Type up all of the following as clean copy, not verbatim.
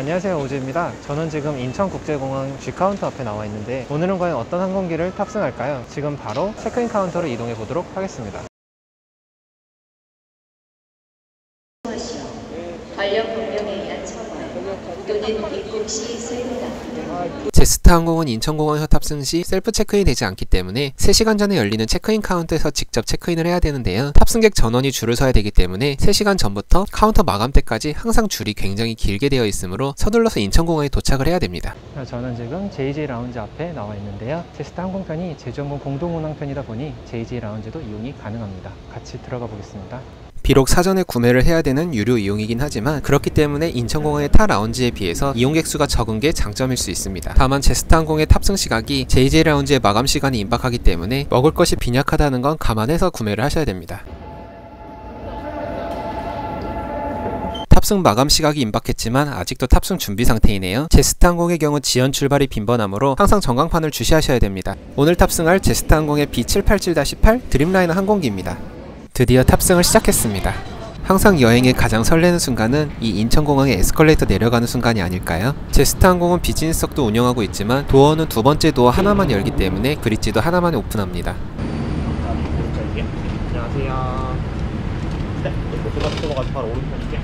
안녕하세요, 오즈입니다. 저는 지금 인천국제공항 G카운터 앞에 나와 있는데 오늘은 과연 어떤 항공기를 탑승할까요? 지금 바로 체크인 카운터로 이동해 보도록 하겠습니다. 관련 법령에 의한 처분 또는 입국 시 세부다. 제스타 항공은 인천공항에서 탑승 시 셀프 체크인이 되지 않기 때문에 3시간 전에 열리는 체크인 카운터에서 직접 체크인을 해야 되는데요. 탑승객 전원이 줄을 서야 되기 때문에 3시간 전부터 카운터 마감 때까지 항상 줄이 굉장히 길게 되어 있으므로 서둘러서 인천공항에 도착을 해야 됩니다. 저는 지금 JJ 라운지 앞에 나와 있는데요. 제스타 항공편이 제주항공 공동운항편이다 보니 JJ 라운지도 이용이 가능합니다. 같이 들어가 보겠습니다. 비록 사전에 구매를 해야 되는 유료 이용이긴 하지만 그렇기 때문에 인천공항의 타 라운지에 비해서 이용객 수가 적은 게 장점일 수 있습니다. 다만 제스타 항공의 탑승 시각이 JJ 라운지의 마감 시간이 임박하기 때문에 먹을 것이 빈약하다는 건 감안해서 구매를 하셔야 됩니다. 탑승 마감 시각이 임박했지만 아직도 탑승 준비 상태이네요. 제스타 항공의 경우 지연 출발이 빈번하므로 항상 전광판을 주시하셔야 됩니다. 오늘 탑승할 제스타 항공의 B787-8 드림라이너 항공기입니다. 드디어 탑승을 시작했습니다. 항상 여행의 가장 설레는 순간은 이 인천공항의 에스컬레이터 내려가는 순간이 아닐까요? 제스타 항공은 비즈니스석도 운영하고 있지만 도어는 두 번째 도어 하나만 열기 때문에 브릿지도 하나만 오픈합니다. 안녕하세요. 네, 고등학교 들어가서 바로 오른편이게.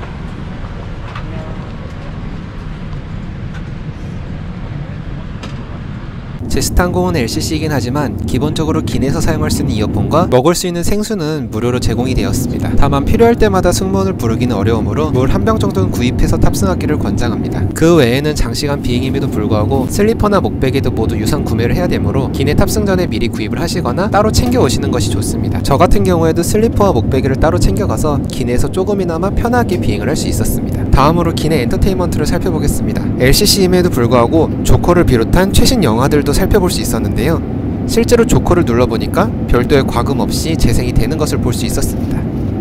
제스타 항공은 LCC이긴 하지만 기본적으로 기내에서 사용할 수 있는 이어폰과 먹을 수 있는 생수는 무료로 제공이 되었습니다. 다만 필요할 때마다 승무원을 부르기는 어려우므로 물 한 병 정도는 구입해서 탑승하기를 권장합니다. 그 외에는 장시간 비행임에도 불구하고 슬리퍼나 목베개도 모두 유상 구매를 해야 되므로 기내 탑승 전에 미리 구입을 하시거나 따로 챙겨 오시는 것이 좋습니다. 저 같은 경우에도 슬리퍼와 목베개를 따로 챙겨가서 기내에서 조금이나마 편하게 비행을 할 수 있었습니다. 다음으로 기내 엔터테인먼트를 살펴보겠습니다. LCC임에도 불구하고 조커를 비롯한 최신 영화들도 살펴볼 수 있었는데요. 실제로 조커를 눌러보니까 별도의 과금 없이 재생이 되는 것을 볼 수 있었습니다.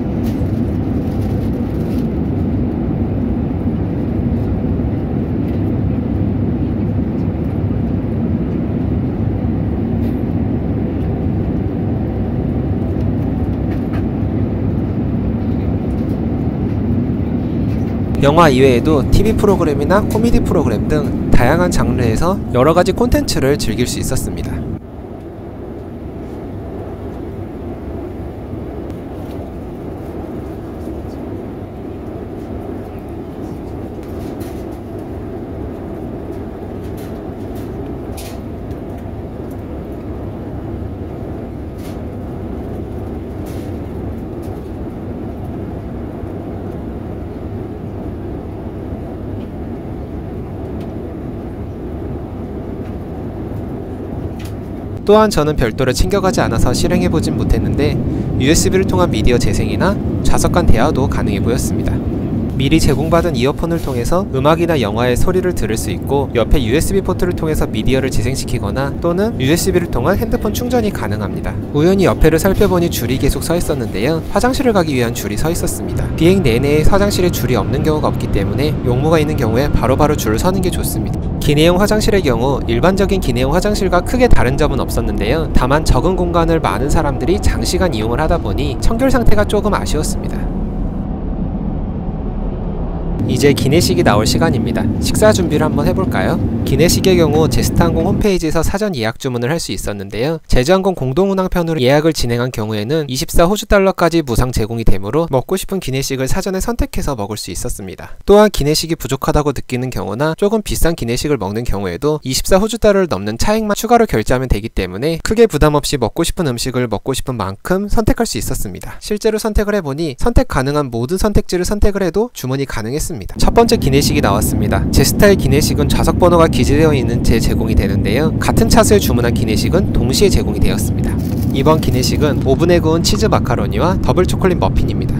영화 이외에도 TV 프로그램이나 코미디 프로그램 등 다양한 장르에서 여러가지 콘텐츠를 즐길 수 있었습니다. 또한 저는 별도로 챙겨가지 않아서 실행해보진 못했는데 USB를 통한 미디어 재생이나 좌석 간 대화도 가능해 보였습니다. 미리 제공받은 이어폰을 통해서 음악이나 영화의 소리를 들을 수 있고 옆에 USB 포트를 통해서 미디어를 재생시키거나 또는 USB를 통한 핸드폰 충전이 가능합니다. 우연히 옆에를 살펴보니 줄이 계속 서 있었는데요. 화장실을 가기 위한 줄이 서 있었습니다. 비행 내내 화장실에 줄이 없는 경우가 없기 때문에 용무가 있는 경우에 바로바로 줄을 서는 게 좋습니다. 기내용 화장실의 경우 일반적인 기내용 화장실과 크게 다른 점은 없었는데요. 다만 적은 공간을 많은 사람들이 장시간 이용을 하다 보니 청결 상태가 조금 아쉬웠습니다. 이제 기내식이 나올 시간입니다. 식사 준비를 한번 해볼까요? 기내식의 경우 제스타 항공 홈페이지에서 사전 예약 주문을 할 수 있었는데요. 제주항공 공동운항편으로 예약을 진행한 경우에는 24 호주달러까지 무상 제공이 되므로 먹고 싶은 기내식을 사전에 선택해서 먹을 수 있었습니다. 또한 기내식이 부족하다고 느끼는 경우나 조금 비싼 기내식을 먹는 경우에도 24 호주달러를 넘는 차액만 추가로 결제하면 되기 때문에 크게 부담 없이 먹고 싶은 음식을 먹고 싶은 만큼 선택할 수 있었습니다. 실제로 선택을 해보니 선택 가능한 모든 선택지를 선택을 해도 주문이 가능했습니다. 첫 번째 기내식이 나왔습니다. 제스타의 기내식은 좌석 번호가 기재되어 있는 채 제공이 되는데요. 같은 차수에 주문한 기내식은 동시에 제공이 되었습니다. 이번 기내식은 오븐에 구운 치즈 마카로니와 더블 초콜릿 머핀입니다.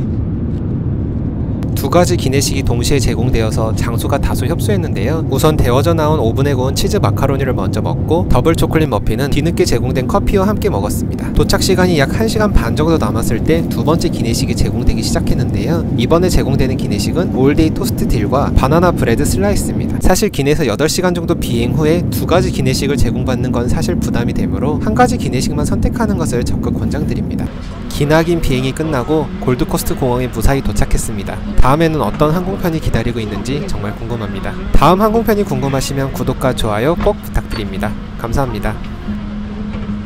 두 가지 기내식이 동시에 제공되어서 장소가 다소 협소했는데요. 우선 데워져 나온 오븐에 구운 치즈 마카로니를 먼저 먹고 더블 초콜릿 머핀은 뒤늦게 제공된 커피와 함께 먹었습니다. 도착 시간이 약 1시간 반 정도 남았을 때 두 번째 기내식이 제공되기 시작했는데요. 이번에 제공되는 기내식은 올데이 토스트 딜과 바나나 브레드 슬라이스입니다. 사실 기내에서 8시간 정도 비행 후에 두 가지 기내식을 제공받는 건 사실 부담이 되므로 한 가지 기내식만 선택하는 것을 적극 권장드립니다. 기나긴 비행이 끝나고 골드코스트 공항에 무사히 도착했습니다. 다음 다음에는 어떤 항공편이 기다리고 있는지 정말 궁금합니다. 다음 항공편이 궁금하시면 구독과 좋아요 꼭 부탁드립니다. 감사합니다.